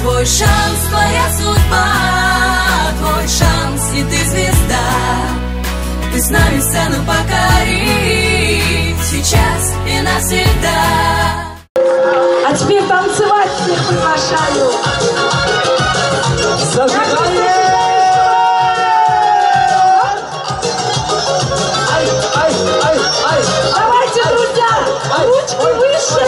Твой шанс, твоя судьба, твой шанс, и ты звезда. Ты с нами сцену покори, сейчас и навсегда. А теперь танцевать всех приглашаю. Зажигание! Давайте, друзья, ручки выше!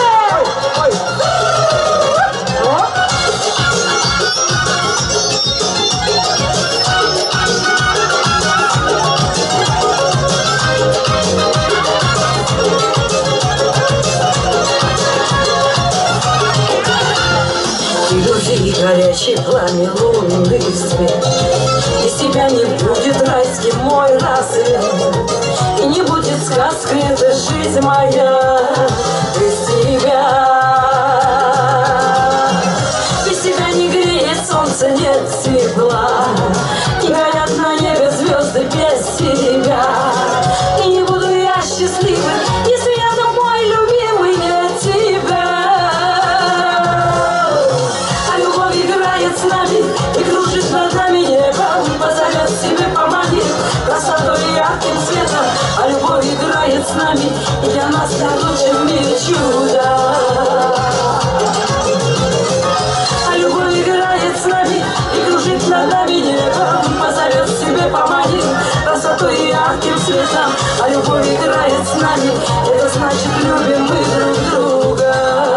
Горячий пламя, лунный свет, без тебя не будет райским мой рассвет, и не будет сказкой эта жизнь моя без тебя. Без тебя не греет солнце, нет тепла, не горят на небе звезды без тебя. И не буду я счастливой, если рядом мой любимый нет тебя. С нами и кружит над нами небом, позовет себе, помогит красотой и ярким светом. А любовь играет с нами, и для нас на лучшем в мире чудо. А любовь играет с нами и кружит над нами небом, позовет себе, помогит красотой и ярким светом. А любовь играет с нами, это значит любим мы друг друга.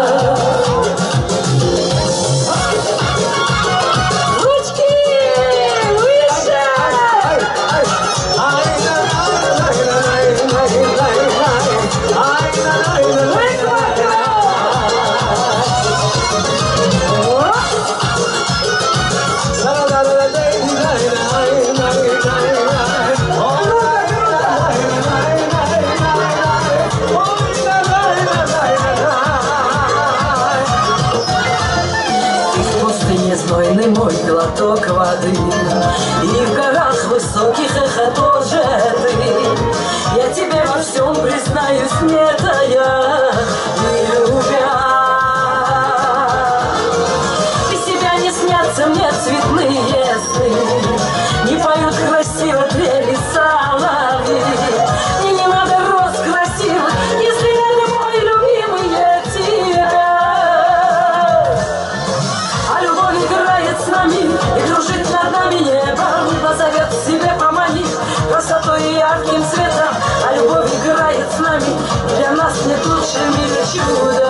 Знойный мой глоток воды, и в горах высоких эхо тоже ты. Я тебе во всем признаюсь, не тая, не любя. Без тебя не снятся мне цветные сны, не поют красиво трели соловьи. Мне не надо роз красивых, если рядом мой любимый нет тебя. А любовь играет с нами и кружит над нами небом, позовет себе, поманит красотой и ярким светом. А любовь играет с нами, для нас нет лучше в мире чуда.